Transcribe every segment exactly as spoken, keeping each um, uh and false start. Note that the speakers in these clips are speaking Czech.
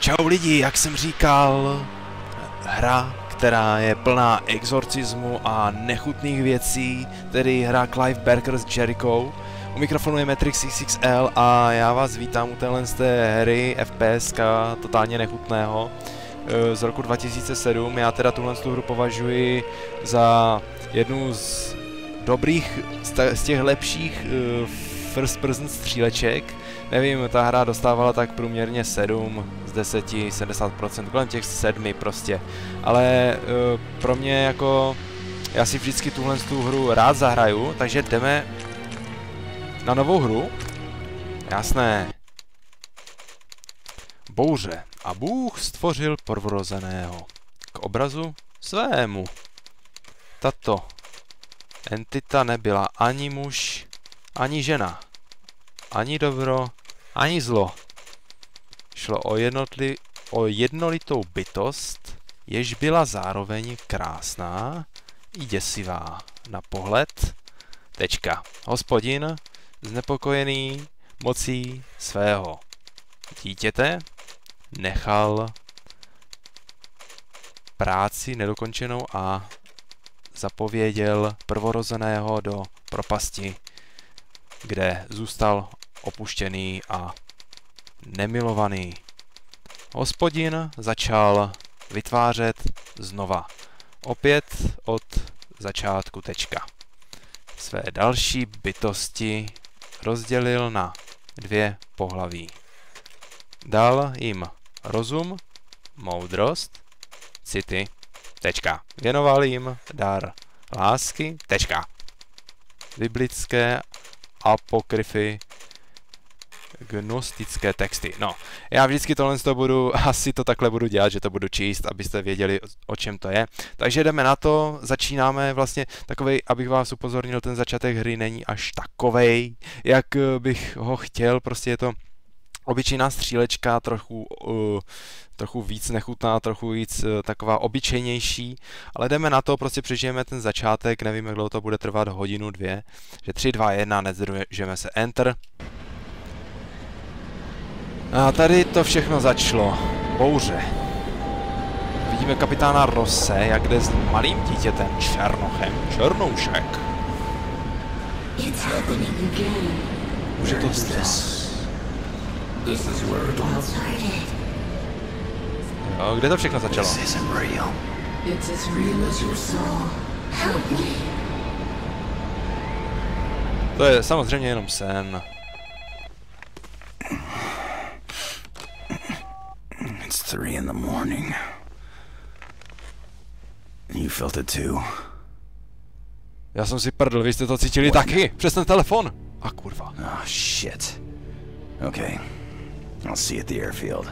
Čau lidi, jak jsem říkal, hra, která je plná exorcismu a nechutných věcí, tedy hra Clive Barker s Jericho. U mikrofonu je Matrix X X L a já vás vítám u téhle z té hry FPSka totálně nechutného z roku dva tisíce sedm. Já teda tuhle hru považuji za jednu z dobrých, z těch lepších first person stříleček. Nevím, ta hra dostávala tak průměrně sedm z deseti, sedmdesát procent, kolem těch sedmi prostě. Ale uh, pro mě jako, já si vždycky tuhle tu hru rád zahraju, takže jdeme na novou hru. Jasné. Bouře. A Bůh stvořil prvorozeného k obrazu svému. Tato entita nebyla ani muž, ani žena. Ani dobro, ani zlo. Šlo o, jednotli, o jednolitou bytost, jež byla zároveň krásná i děsivá na pohled. Tečka. Hospodin, znepokojený mocí svého dítěte, nechal práci nedokončenou a zapověděl prvorozeného do propasti, kde zůstal opuštěný a nemilovaný. Hospodin začal vytvářet znova. Opět od začátku tečka. Své další bytosti rozdělil na dvě pohlaví. Dal jim rozum, moudrost, city, tečka. Věnoval jim dar lásky, tečka. Biblické apokryfy, gnostické texty. No, já vždycky tohle to budu, asi to takhle budu dělat, že to budu číst, abyste věděli, o čem to je. Takže jdeme na to, začínáme vlastně takovej, abych vás upozornil, ten začátek hry není až takovej, jak bych ho chtěl, prostě je to obyčejná střílečka, trochu, uh, trochu víc nechutná, trochu víc uh, taková obyčejnější, ale jdeme na to, prostě přežijeme ten začátek, nevím, jak dlouho to bude trvat, hodinu, dvě, že tři, dva, jedna, nezdržujeme se, enter. A tady to všechno začalo. Bouře. Vidíme kapitána Rosse, jak jde s malým dítětem Černochem. Černoušek. Už je to stres. Jo, kde to všechno začalo? To je samozřejmě jenom sen. It's three in the morning. You felt it too. Já jsem si prdl, vy jste to cítili taky? Přes ten telefon. A kurva. Oh shit. Okay. I'll see you at the airfield.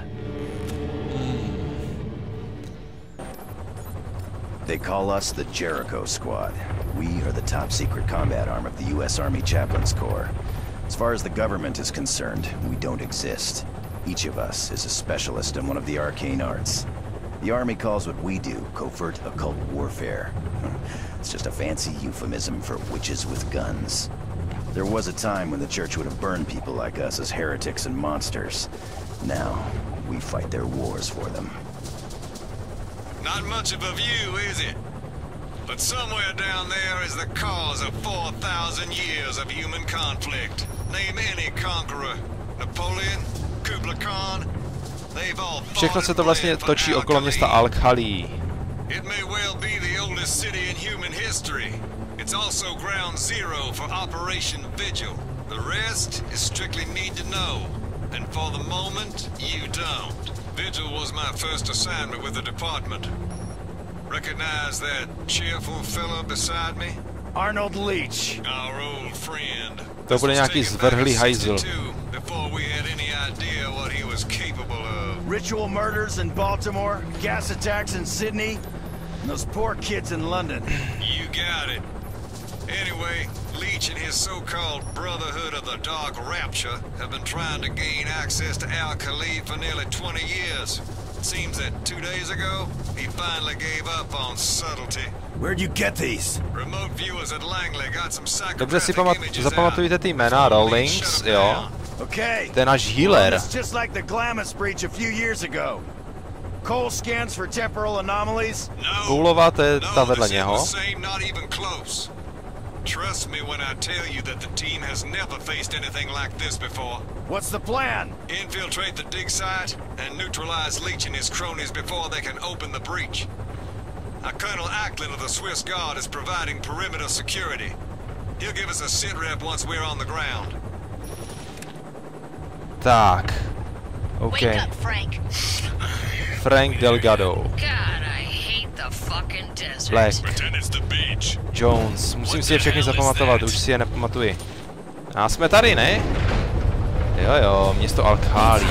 They call us the Jericho Squad. We are the top secret combat arm of the U S Army Chaplains Corps. As far as the government is concerned, we don't exist. Each of us is a specialist in one of the arcane arts. The Army calls what we do covert occult warfare. It's just a fancy euphemism for witches with guns. There was a time when the church would have burned people like us as heretics and monsters. Now, we fight their wars for them. Not much of a view, is it? But somewhere down there is the cause of four thousand years of human conflict. Name any conqueror. Napoleon? Kubla Khan? They've all Všechno se to vlastně točí okolo města Al-Khali. It may well be the oldest city in human history. It's also ground zero for Operation Vigil. The rest is strictly need to know. And for the moment, you don't. Vigil was my first assignment with the department. Recognize that cheerful fellow beside me? Arnold Leach. Our old friend. To bude nějaký zvrhlý hajzl. Before we had any idea what he was capable of. Ritual murders in Baltimore, gas attacks in Sydney, and those poor kids in London. You got it. Anyway, Leach and his so-called Brotherhood of the Dark Rapture have been trying to gain access to Al-Khali for nearly twenty years. It seems that two days ago, he finally gave up on subtlety. Where'd you get these? Remote viewers at Langley got some Dobře si psychographic pamat images zapamatujte ty jména, Rawlings, jo. Okay. To je náš healer. It's just like the Glamis breach a few years ago. Cole scans for temporal anomalies. Koulová, to je ta vedle něho. Trust me when I tell you that the team has never faced anything like this before. What's the plan? Infiltrate the dig site and neutralize Leech and his cronies before they can open the breach. Now, Colonel Acklin of the Swiss Guard is providing perimeter security. He'll give us a sit rep once we're on the ground. Tak. OK. Wake up, Frank. Frank Delgado. God, I hate the fucking desert. Black. Pretend it's the beach. Jones. Musím si je všechny zapamatovat, už si je nepamatuji. A jsme tady, ne? Jo jo, město Al-Khali.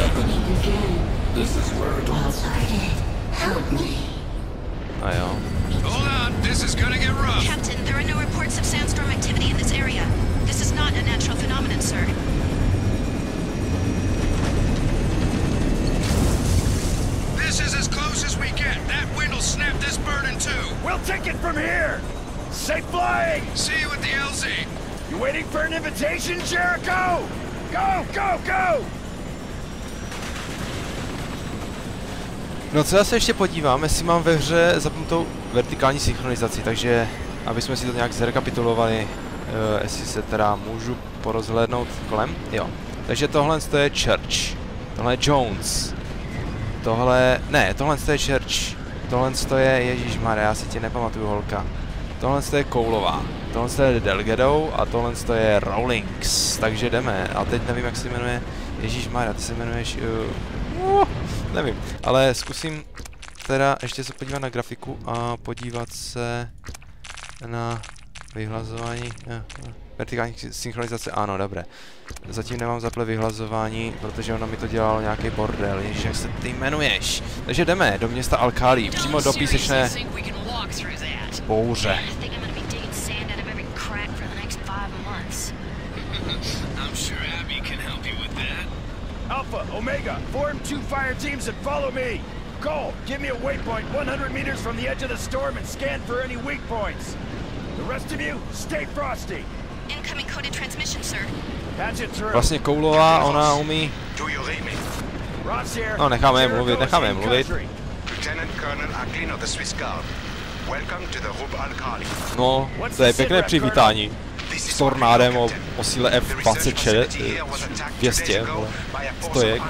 A jo. Hold on, this is gonna get rough. Captain, there are no reports of sandstorm activity in this area. This is not a natural phenomenon, sir. This is as close as we get. That wind will snap this bird in two. We'll take it from here! Safe flying! See you at the L Z. You waiting for an invitation, Jericho? Go, go, go! No co já se ještě podívám, jestli mám ve hře zapnutou vertikální synchronizaci, takže aby jsme si to nějak zrekapitulovali, uh, jestli se teda můžu porozhlédnout kolem. Jo. Takže tohle to je Church, tohle je Jones, tohle, ne, tohle to je Church, tohle to je, ježišmarja, já si tě nepamatuju, holka. Tohle to je Koulová, tohle to je Delgado a tohle to je Rawlings, takže jdeme. A teď nevím, jak se jmenuje, ježišmarja, ty se jmenuješ, uh, uh, nevím, ale zkusím teda ještě se podívat na grafiku a podívat se na vyhlazování, ne, vertikální synchronizace, ano, dobré. Zatím nemám zaple vyhlazování, protože ono mi to dělalo nějaký bordel, ježiš, jak se ty jmenuješ. Takže jdeme do města Al-Khali, přímo do písečné bouře. Alpha, Omega, form two fire teams and follow me. Cole, give me a waypoint one hundred meters from the edge of the storm and scan for any weak points. The rest of you, stay frosty. Incoming coded transmission, sir. Patch it through. Vlastně Koulová, ona umí... No, necháme je mluvit, necháme je mluvit. No, to je pěkné přivítání. S tornádem o, o síle F dvacet šest, dvě stě, vole, stojek.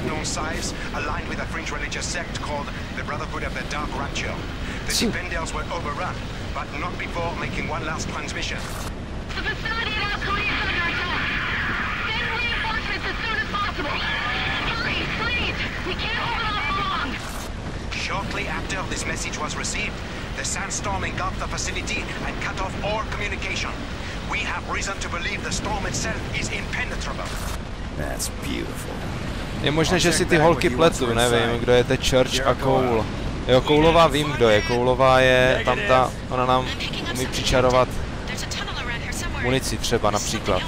Shortly after this message was received, the sandstorm engulfed the facility and cut off all communication. We have reason to believe the storm itself is impenetrable. That's beautiful. Je možné, že si ty holky pletu, nevím, kdo je te Church a Cole. Jo, Koulová vím, kdo je. Koulová je tam ta, ona nám umí přičarovat munici třeba například.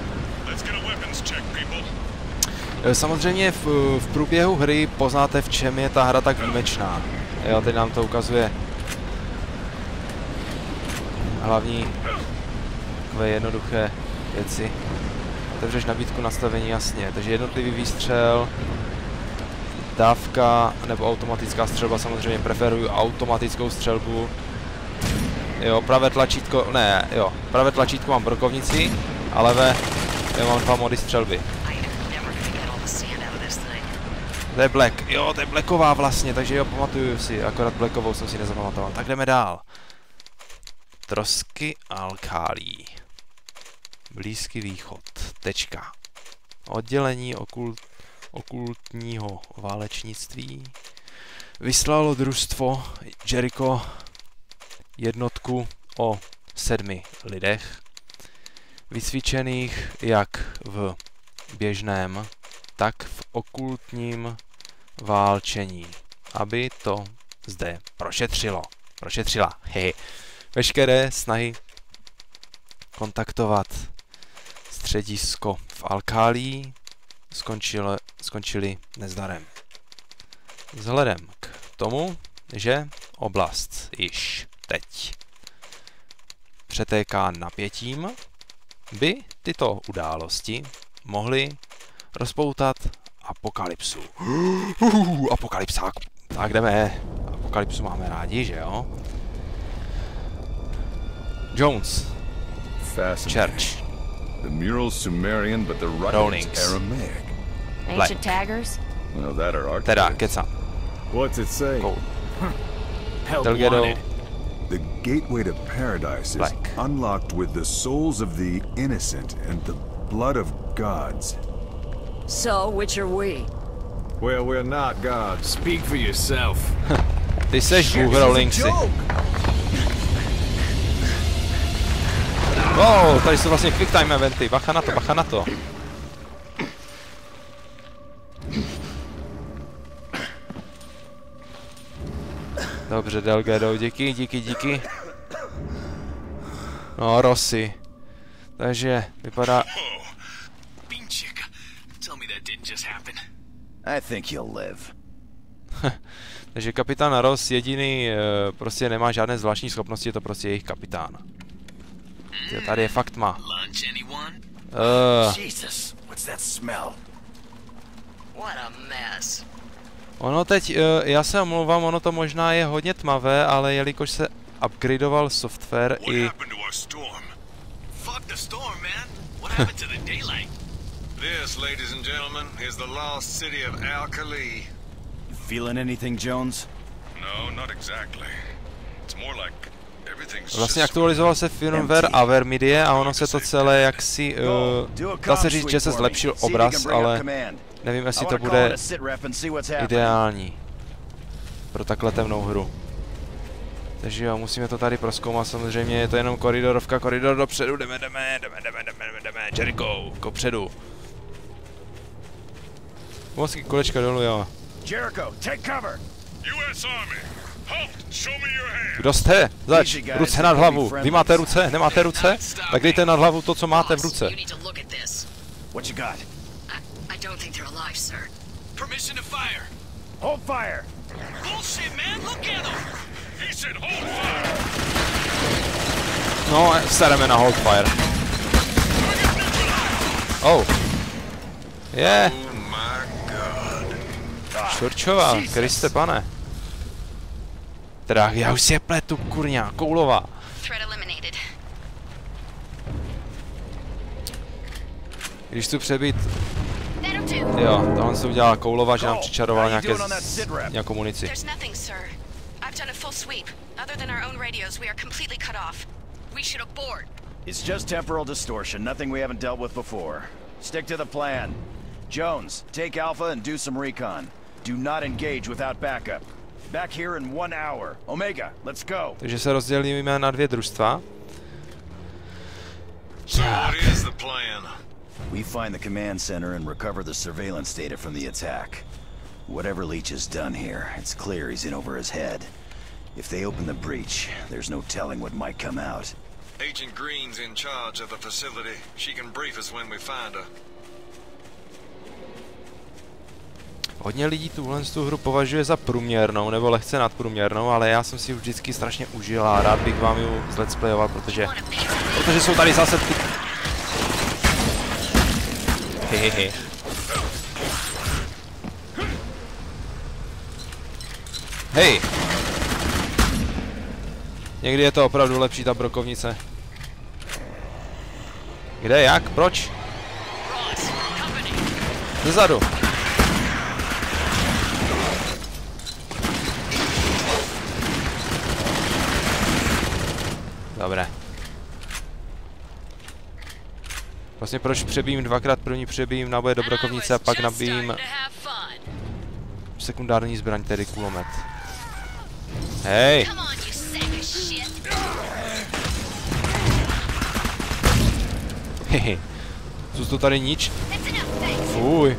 Samozřejmě v, v průběhu hry poznáte, v čem je ta hra tak výjimečná. Jo, teď nám to ukazuje hlavní takové jednoduché věci. Otevřeš nabídku nastavení, jasně. Takže jednotlivý výstřel, dávka nebo automatická střelba, samozřejmě preferuju automatickou střelbu. Jo, pravé tlačítko, ne, jo, pravé tlačítko mám brokovnici, a levé, já mám dva mody střelby. To je Black, jo, to je Blacková vlastně, takže jo, pamatuju si, akorát Blackovou jsem si nezapamatoval. Tak jdeme dál. Trosky Al-Khali. Blízký východ, tečka. Oddělení okult, okultního válečnictví. Vyslalo družstvo Jericho jednotku o sedmi lidech, vycvičených jak v běžném, tak v okultním válčení, aby to zde prošetřilo. Prošetřila, hehe. Veškeré snahy kontaktovat středisko v Al-Khali skončilo, skončily nezdarem. Vzhledem k tomu, že oblast již teď přetéká napětím, by tyto události mohly rozpoutat apokalypsu. Uh, apokalypsák. Tak jdeme. Apokalypsu máme rádi, že jo? Jones. Church. The mural's Sumerian, but the writing's Aramaic. Ancient taggers? Well, that are Teda, keca. What's it say? Delgado. The gateway to paradise is unlocked with the souls of the innocent and the blood of gods. So, which are we? Well, we're not gods. Speak for yourself. Ty seš Bůh, Rowlingsy. Wow, tady jsou vlastně quick time eventy. Bacha na to, bacha na to. Dobře, Delgado, díky, díky, díky. No, Rossi. Takže vypadá... I think you'll live. Takže kapitán Ross jediný prostě nemá žádné zvláštní schopnosti, je to prostě jejich kapitán. Tady je fakt má. Uh, Jesus, what's that smell? What a mess. Ono teď, uh, já se omlouvám, ono to možná je hodně tmavé, ale jelikož se upgradeoval software i... This, ladies and gentlemen, is the lost city of Al-Khali. You feeling anything, Jones? No, not exactly. It's more like Vlastně aktualizoval se firmware Avermidie a ono se to celé jaksi, uh, dá se říct, že se zlepšil obraz, ale nevím, jestli to bude ideální pro takhle temnou hru. Takže jo, musíme to tady prozkoumat, samozřejmě je to jenom koridorovka, koridor dopředu, jdeme, jdeme, jdeme, jdeme, jdeme, jdeme, Jericho, kopředu. Mozky kolečka dolů, jo. Jericho, take cover. U S Army. Kdo jste? Zač, ruce nad hlavu. Vy máte ruce? Nemáte ruce? Tak dejte nad hlavu to, co máte v ruce. What you got? I don't think they're alive, sir. Permission to fire. Hold fire. Bullshit, man. Look at them. He said hold fire. No, sereme na hold fire. Oh. Je. Yeah. Čurčová, Kriste pane. Teda, já už si je pletu, kurňa, Koulová. Když tu přebít... Jo, tohle se udělala Koulova, že nám přičarovala nějaké z... nějakou munici. It's just temporal distortion, nothing we haven't dealt with before. Stick to the plan. Jones, take Alpha and do some recon. Do not engage without backup. Back here in one hour. Omega, let's go. Takže se rozdělíme na dvě družstva. So what is the plan? We find the command center and recover the surveillance data from the attack. Whatever Leach has done here, it's clear he's in over his head. If they open the breach, there's no telling what might come out. Agent Green's in charge of the facility. She can brief us when we find her. Hodně lidí tuhle tu hru považuje za průměrnou nebo lehce nadprůměrnou, ale já jsem si ji vždycky strašně užil a rád bych vám ji let's playoval, protože, protože jsou tady zase ty... Hehehe. Hej! Někdy je to opravdu lepší ta brokovnice. Kde, jak, proč? Zezadu. Dobré. Vlastně proč přebijím dvakrát, první přebijím náboje do brokovnice a pak nabijím sekundární zbraň, tedy kulomet. Hej! Hehe. Co to tady nič? Fuj.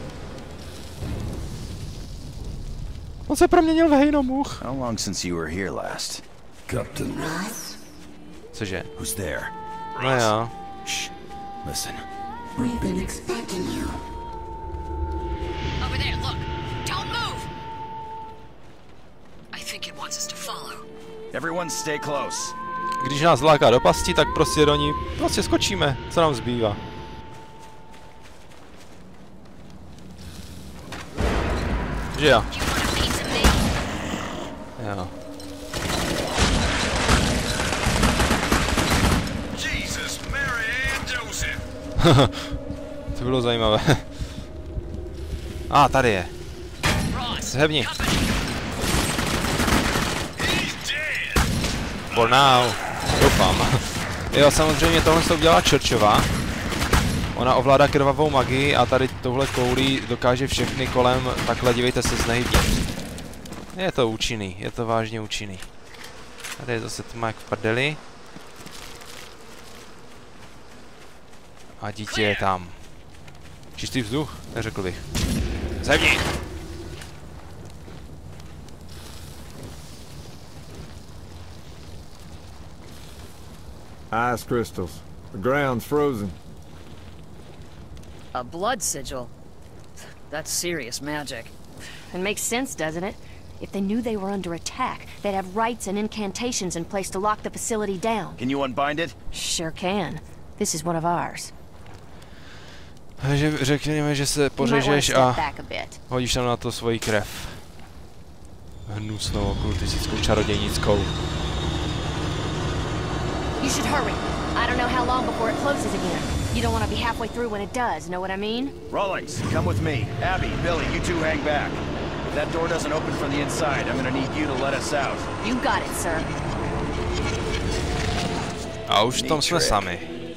On se proměnil v hejnomuch. How long since you were here last? Captain Ross. Cože? Who's there? No jo. Shh. Listen. We've been expecting you. Over there, look. Don't move. I think it wants us to follow. Everyone stay close. Když nás láká do pasti, tak prostě do ní prostě skočíme. Co nám zbývá? Že jo. Jo. To bylo zajímavé. A ah, tady je. Zhebni. For now. Doufám. Jo, samozřejmě tohle se udělala Churchová. Ona ovládá krvavou magii a tady touhle koulí dokáže všechny kolem takhle, dívejte se, znehybnit. Je to účinný, je to vážně účinný. Tady je zase tma jak v prdeli. A dítě je tam. Čistý vzduch? Neřekl bych. Zevni! Ice crystals. The ground's frozen. A blood sigil. That's serious magic. It makes sense, doesn't it? If they knew they were under attack, they'd have rites and incantations in place to lock the facility down. Can you unbind it? Sure can. This is one of ours. Že řekněme, že se pořežeš a hodíš tam na to svoji krev. Hnusnou okultistickou čarodějnickou. You should hurry. I don't know how long before it closes again. You don't want to be halfway through when it does, know what I mean? Rawlings, come with me. Abby, Billy, you two hang back. If that door doesn't open from the inside, I'm gonna need you to let us out. You got it, sir. A už tam jsme sami.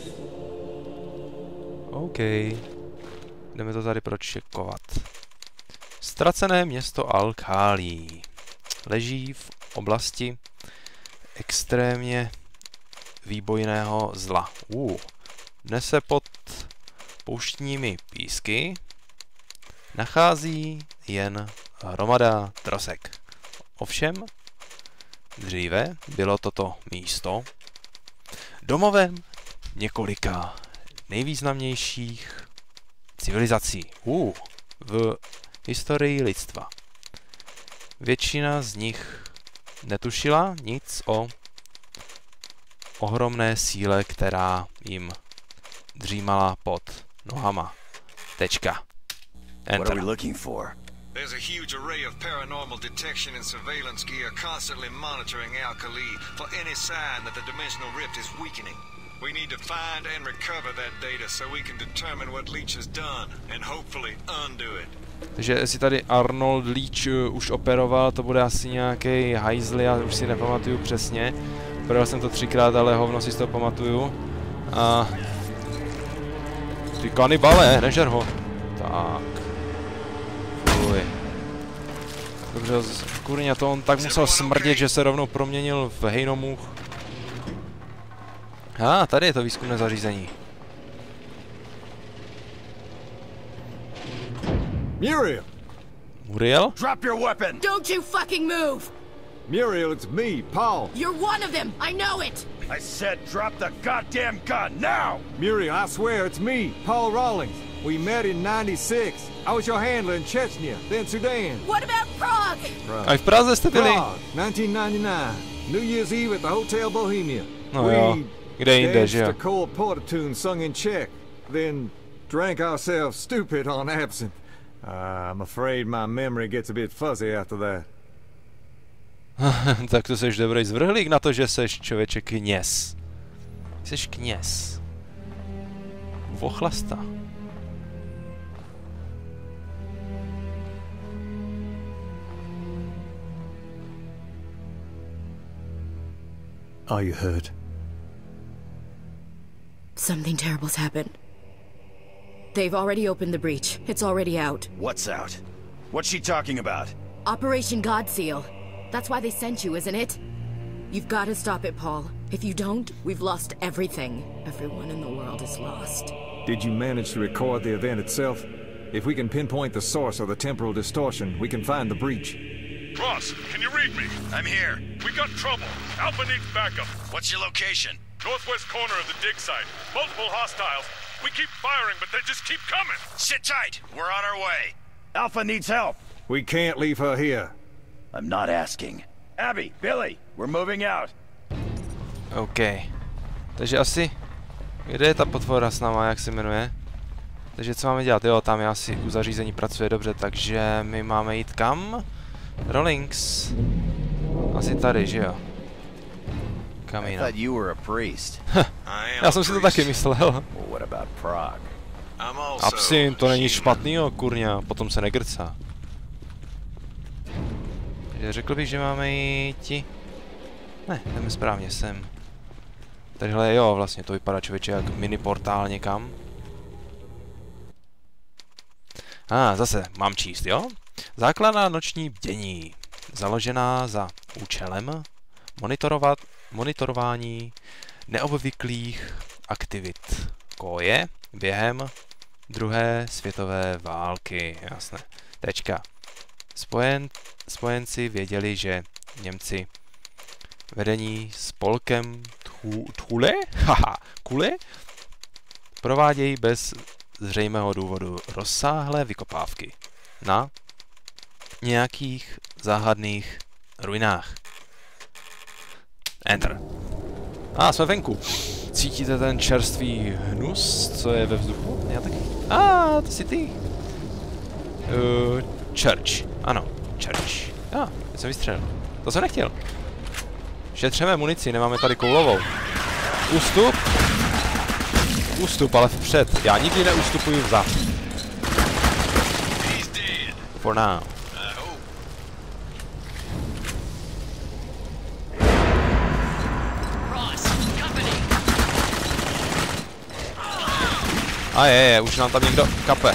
OK. Jdeme to tady pročekovat. Ztracené město Al-Khali. Leží v oblasti extrémně výbojného zla. Uh. Dnes se pod pouštními písky nachází jen hromada trosek. Ovšem, dříve bylo toto místo domovem několika nejvýznamnějších civilizací uh, v historii lidstva. Většina z nich netušila nic o ohromné síle, která jim dřímala pod nohama. Tečka. Enter. What are we looking for? There's a huge array of paranormal detection and surveillance gear constantly monitoring Al-Khali for any sign that the dimensional rift is weakening. We need to find and recover that data so we can determine what Leech has done and hopefully undo it. Takže jestli tady Arnold Leech uh, už operoval, to bude asi nějaký hajzl, já už si nepamatuju přesně. Operoval jsem to třikrát, ale hovno si z toho pamatuju. A... Ty kanibale, nežer ho. Tak. Fuj. Dobře, kurňa, to on tak musel smrdět, že se rovnou proměnil v hejnomůch. A ah, tady je to výzkumné zařízení. Muriel! Muriel? Drop your weapon! Don't you fucking move! Muriel, it's me, Paul. You're one of them, I know it! I said drop the goddamn gun, now! Muriel, I swear it's me, Paul Rawlings. We met in ninety-six. I was your handler in Chechnya, then Sudan. What about Prague? A i v Praze jste byli. Prague, nineteen ninety-nine. New Year's Eve at the Hotel Bohemia. No jo, kde jinde, že jo? We danced a Cole Porter tune sung in Czech, then drank ourselves stupid on absinthe. Uh, I'm afraid my memory gets a bit fuzzy after that. Tak to seš dobrý zvrhlík na to, že seš člověče kněz. Seš kněz. Vochlasta. Are you hurt? Something terrible's happened. They've already opened the breach. It's already out. What's out? What's she talking about? Operation Godseal. That's why they sent you, isn't it? You've got to stop it, Paul. If you don't, we've lost everything. Everyone in the world is lost. Did you manage to record the event itself? If we can pinpoint the source of the temporal distortion, we can find the breach. Ross, can you read me? I'm here. We got trouble. Alpha needs backup. What's your location? Northwest corner of the dig site. Multiple hostiles. We keep firing, but they just keep coming. Sit tight. We're on our way. Alpha needs help. We can't leave her here. I'm not asking. Abby, Billy, we're moving out. OK. Takže asi... Kde je ta potvora s náma, jak se jmenuje? Takže co máme dělat? Jo, tam je asi u zařízení pracuje dobře, takže my máme jít kam? Rollings. Asi tady, že jo? Kam jinam? Já jsem si to taky myslel. Absint, to není špatnýho, kurňa, potom se negrcá. Takže řekl bych, že máme jít... Ne, jdeme správně sem. Tadyhle jo, vlastně to vypadá člověče jak mini portál někam. A ah, zase mám číst, jo? Základná noční bdění. Založená za účelem monitorovat, monitorování neobvyklých aktivit koje během druhé světové války. Jasné. Tečka. Spojen, spojenci věděli, že Němci vedení spolkem Thule? Haha, Kule? Provádějí bez zřejmého důvodu rozsáhlé vykopávky na nějakých záhadných ruinách. Enter. A, ah, jsme venku. Cítíte ten čerstvý hnus, co je ve vzduchu? Já taky. A, ah, to jsi ty. Uh, church. Ano, church. A, ah, já jsem vystřelil. To jsem nechtěl. Šetřeme munici, nemáme tady koulovou. Ústup. Ústup, ale vpřed. Já nikdy neustupuji vzad. For now. A je, je, už nám tam někdo kape.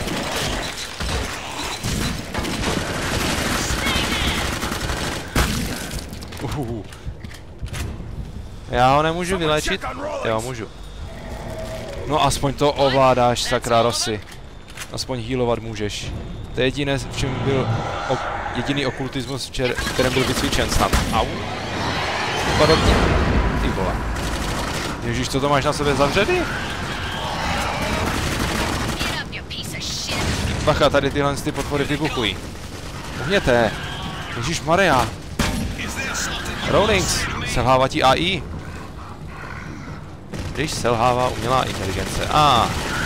Uhuhu. Já ho nemůžu vylečit? Jo, můžu. No aspoň to ovládáš, sakra Rossi. Aspoň healovat můžeš. To je jediné, v čem byl ok, jediný okultismus, v kterém byl vycvičen snad. Au. Vypadl ti. Ty vole. Ježíš, co to máš na sobě zavředy? Bacha, tady tyhle ty potvory vybuchují. Uhněte. Ježíš Maria. Rollings. Selhává ti A I. Když selhává umělá inteligence. A. Ah.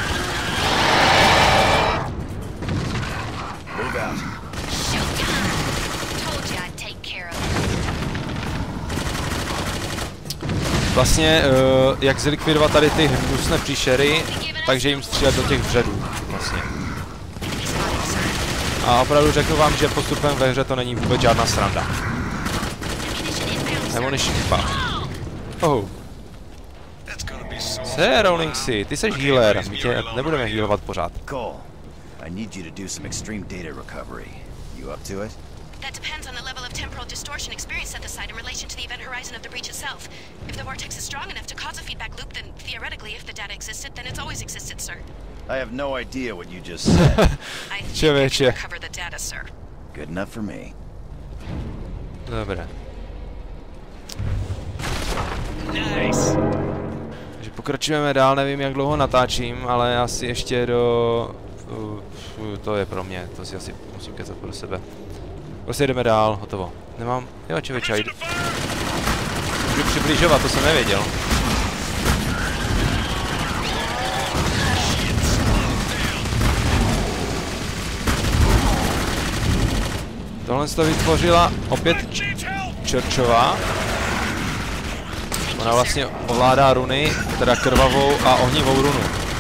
Vlastně, uh, jak zlikvidovat tady ty hnusné příšery, takže jim střílet do těch vředů. Vlastně. A opravdu řeknu vám, že postupem ve hře to není vůbec žádná sranda. Ammunition pack. Oh. Se, Rollingsy, ty seš healer, my tě nebudeme healovat pořád. Cole, I need you to do some extreme data recovery. You up to it? That depends on the level of temporal distortion experienced at the site in relation to the event horizon of the breach itself. If the vortex is strong enough to cause a feedback loop, then theoretically, if the data existed, then it's always existed, sir. I have no idea what you just said. I think I can recover the data, sir. Good enough for me. Dobré. Nice. Takže pokračujeme dál, nevím jak dlouho natáčím, ale asi ještě do... Uh, uh, to je pro mě, to si asi musím kecat pro sebe. Prostě jdeme dál, hotovo. Nemám... Jo, čověče, jdu... Můžu přiblížovat, to jsem nevěděl. Tohle to vytvořila opět Churchová. Ona vlastně ovládá runy, teda krvavou a ohnivou runu.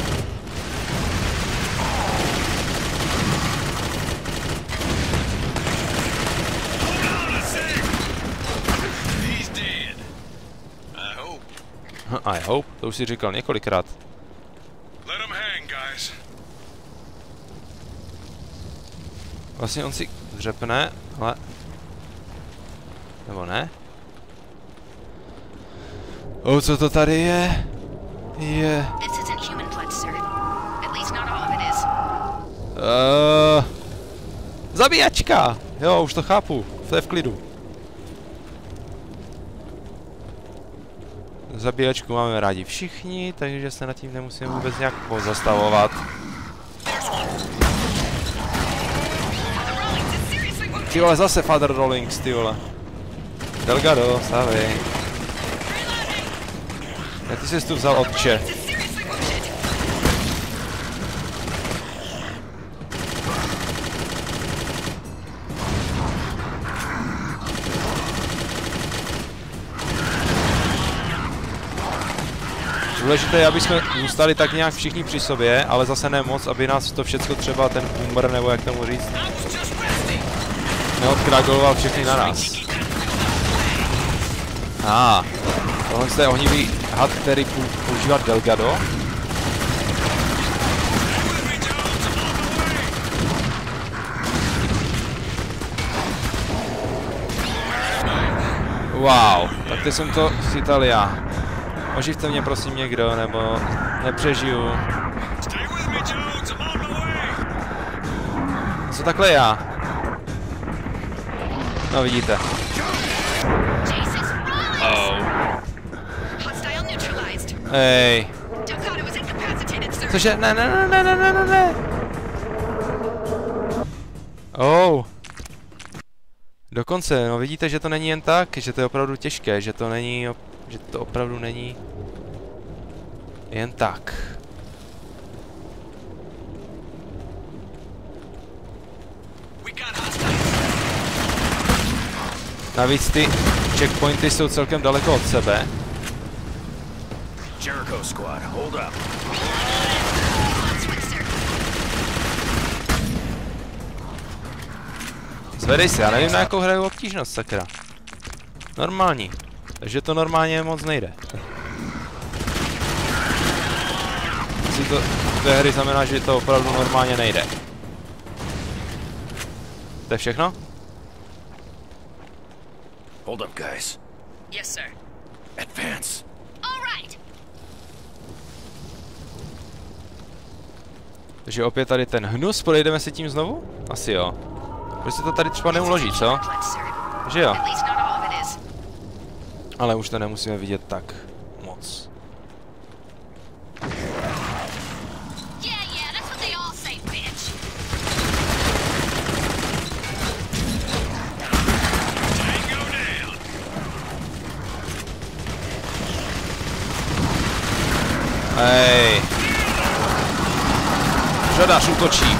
I hope, to už si říkal několikrát. Vlastně on si dřepne, ale... Nebo ne? O, co to tady je? Je... Uh, zabíjačka! Jo, už to chápu. To je v klidu. Zabíjačku máme rádi všichni, takže se nad tím nemusíme vůbec nějak pozastavovat. Ty vole, zase Father Rollings, ty vole. Delgado, stávej. Já ty jsi tu vzal otče. Důležité je, aby jsme zůstali tak nějak všichni při sobě, ale zase ne moc, aby nás to všecko třeba ten boomer, nebo jak tomu říct, neodkragoloval všechny na nás. A ah, tohle je ohnivý had, který používá Delgado. Wow, tak teď jsem to chytal já. Oživte mě prosím někdo, nebo nepřežiju. Co takhle já? No vidíte. Oh. Hej. Cože? Ne, ne, ne, ne, ne, ne, ne. Oh. Dokonce, no vidíte, že to není jen tak, že to je opravdu těžké, že to není, že to opravdu není jen tak. Navíc ty checkpointy jsou celkem daleko od sebe. Jericho squad, hold up. Zvedej se, já nevím, na jakou hraju obtížnost, sakra. Normální. Takže to normálně moc nejde. Si to v té hry znamená, že to opravdu normálně nejde. To je všechno? Hold up, guys. Yes, sir. Advance. All right. Takže opět tady ten hnus, projdeme si tím znovu? Asi jo. Proč se to tady třeba neuloží, co? Že jo? Ale už to nemusíme vidět tak moc. Hej. Žadař útočí.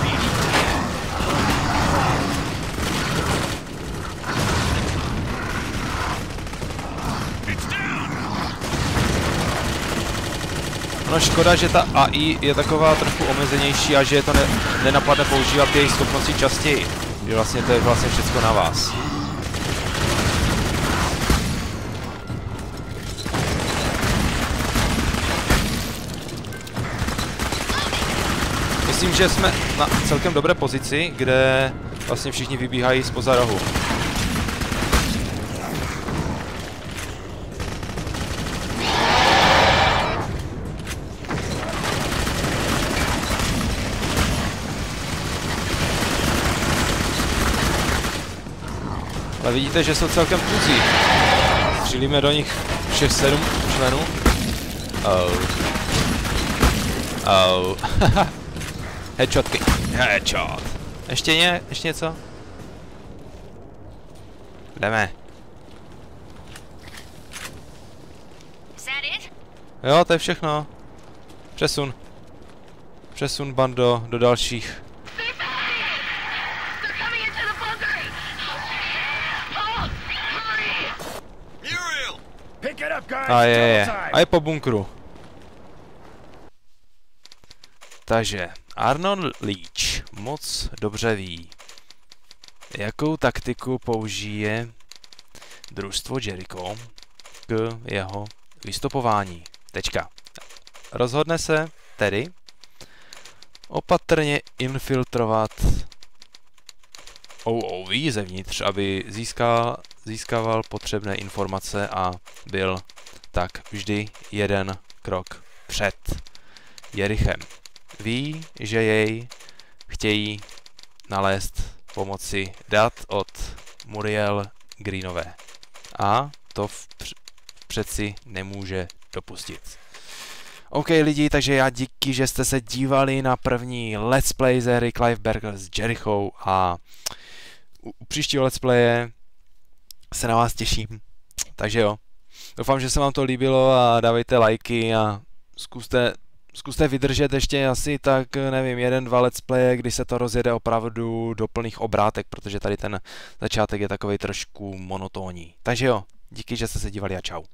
No škoda, že ta A I je taková trochu omezenější a že je to ne, nenapadne používat její schopnosti častěji. Že vlastně to je vlastně všechno na vás. Myslím, že jsme na celkem dobré pozici, kde vlastně všichni vybíhají zpoza rohu. Ale vidíte, že jsou celkem tuzí. Střílíme do nich všech sedm členů. Oh. Oh. Headshotky. Headshot. Ještě ně, ještě něco? Jdeme. Jo, to je všechno. Přesun. Přesun bando do dalších. A je, je. A je po bunkru. Takže Arnold Leach moc dobře ví, jakou taktiku použije družstvo Jericho k jeho vystupování. Tečka. Rozhodne se tedy opatrně infiltrovat O O V zevnitř, aby získal, získával potřebné informace a byl tak vždy jeden krok před Jerichem. Ví, že jej chtějí nalézt pomocí dat od Muriel Greenové. A to v přeci nemůže dopustit. OK lidi, takže já díky, že jste se dívali na první Let's Play z hry Clive Barker s Jericho a u, u příštího Let's Playe se na vás těším. Takže jo, doufám, že se vám to líbilo a dávejte lajky a zkuste, zkuste vydržet ještě asi tak, nevím, jeden, dva Let's Playe, kdy se to rozjede opravdu do plných obrátek, protože tady ten začátek je takovej trošku monotónní. Takže jo, díky, že jste se dívali a čau.